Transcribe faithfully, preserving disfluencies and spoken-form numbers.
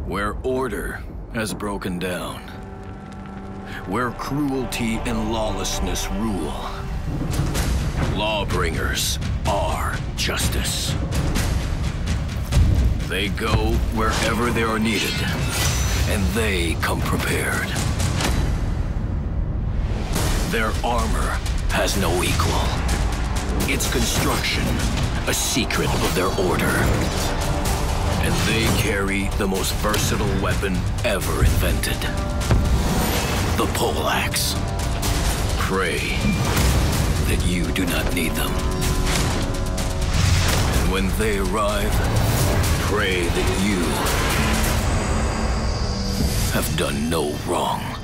Where order has broken down. Where cruelty and lawlessness rule. Lawbringers are justice. They go wherever they are needed, and they come prepared. Their armor has no equal. Its construction, a secret of their order. And they carry the most versatile weapon ever invented. The poleaxe. Pray that you do not need them. And when they arrive, pray that you have done no wrong.